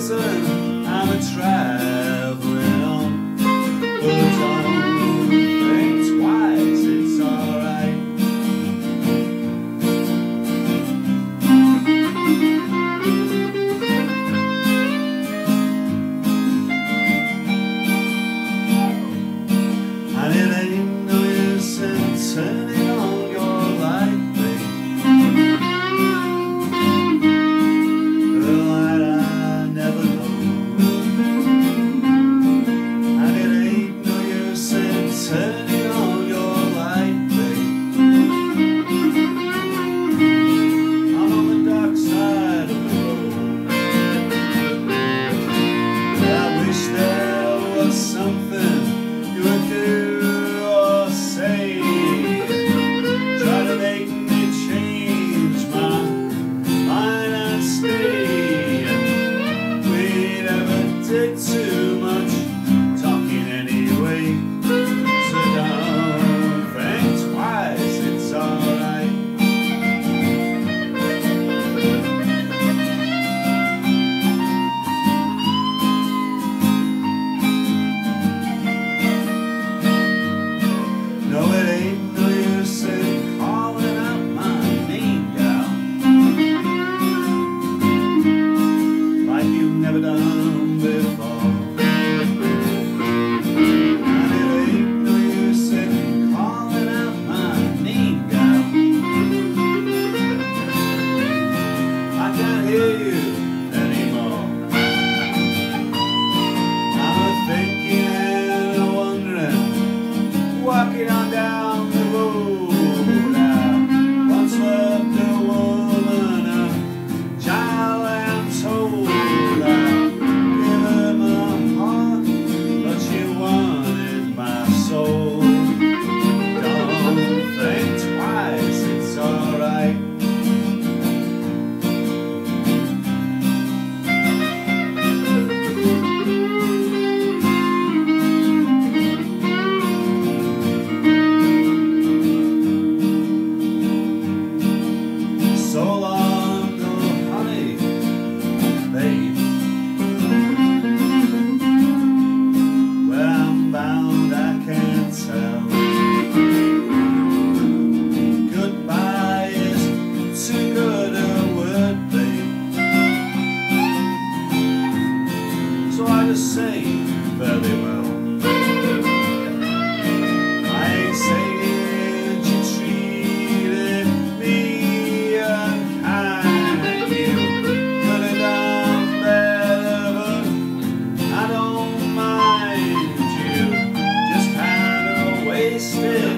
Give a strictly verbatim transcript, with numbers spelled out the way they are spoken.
listen, I'm a traveling on, but don't think twice, it's alright. And it ain't no use in turning on your light, babe. The light I never know. And it ain't no use in turning on your light, babe. I'm on the dark side of the road. I wish there was something you would do. Did too much talking anyway, so don't think twice, it's alright. No, it ain't no use in calling out my name, gal, like you've never done before. And it ain't no use in calling out my name, gal. I can't hear you anymore. I'm a thinking and a wondering, walking on down the road. I once loved a woman, a child, I'm told. So long, oh honey, babe. Where I'm bound I can't tell. Goodbye is too good a word, babe. So I just say, very well. I ain't saying you treated me still